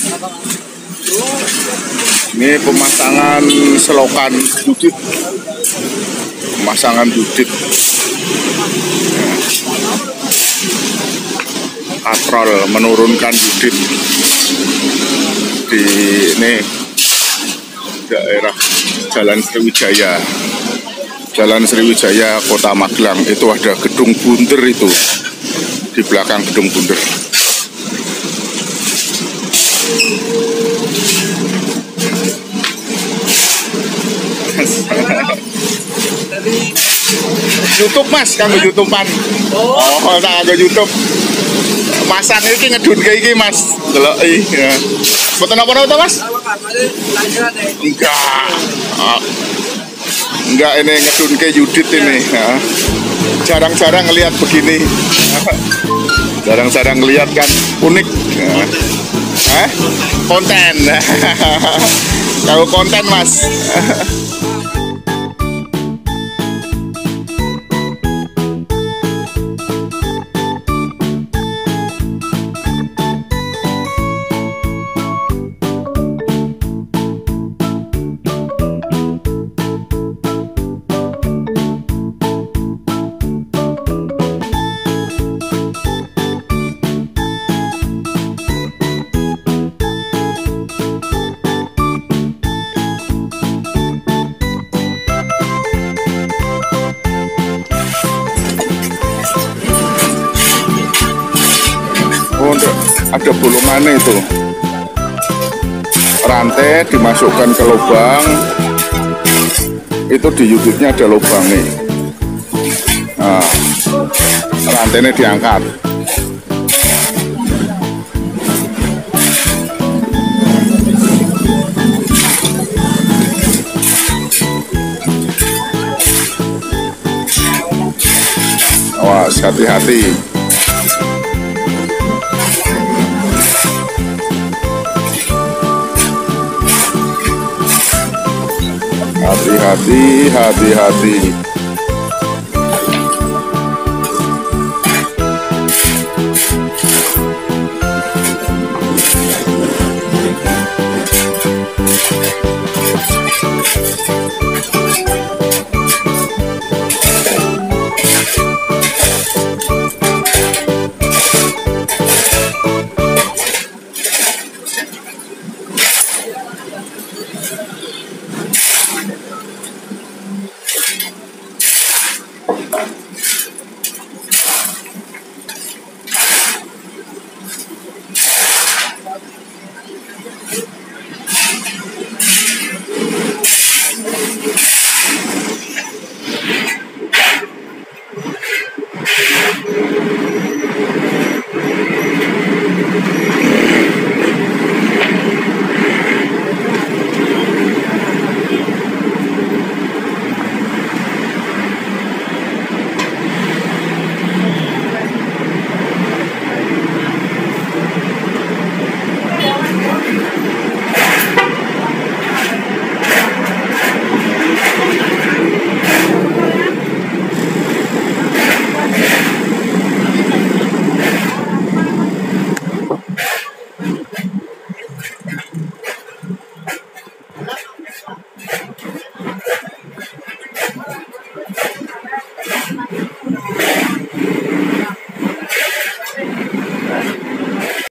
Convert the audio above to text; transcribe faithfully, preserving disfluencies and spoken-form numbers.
Ini pemasangan selokan dudit, pemasangan dudit, katrol menurunkan dudit di ini daerah Jalan Sriwijaya, Jalan Sriwijaya Kota Magelang. Itu ada gedung bunder itu di belakang gedung bunder. YouTube mas, kanggo YouTubean. Oh, tak kanggo YouTube. Masan iki ngedun kayak iki mas. Delok iki. Ya. Boten apa-apa mas? Enggak. Oh. Enggak, ini ngedun kayak Yudit ini. Jarang-jarang ngelihat begini. Jarang-jarang ngelihat kan, unik. Hah? Konten. Kalau konten mas. Oh, ada bolongannya itu, rantai dimasukkan ke lubang itu, di Yuditnya ada lubangnya. Nah, rantainya diangkat. Wah, hati-hati. Hati-hati, hati-hati.